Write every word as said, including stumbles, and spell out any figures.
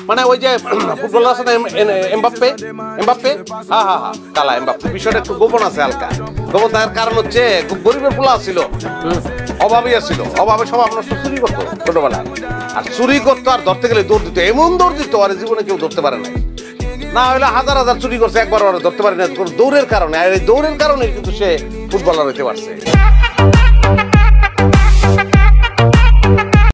মানে ওই যে ফুটবলার আছে না এমবাপ্পে এমবাপ্পে হ্যাঁ হ্যাঁ হ্যাঁ কালা এমবাপ্পে বিষয়টা একটু গোপন আছে হালকা গোপন থাকার কারণ হচ্ছে খুব গরিবের পোলা ছিল অভাবই ছিল অভাবে সব আপনার চুরি করতো ছোটবেলায় আর চুরি করতো আর ধরতে গেলে দৌড় দিত এমন দৌড় দিত আর জীবনে কেউ ধরতে পারে না না হলে হাজার হাজার চুরি করছে একবার ধরতে পারে না দৌড়ের কারণে আর এই দৌড়ের কারণে কিন্তু সে ফুটবলার হইতে পারছে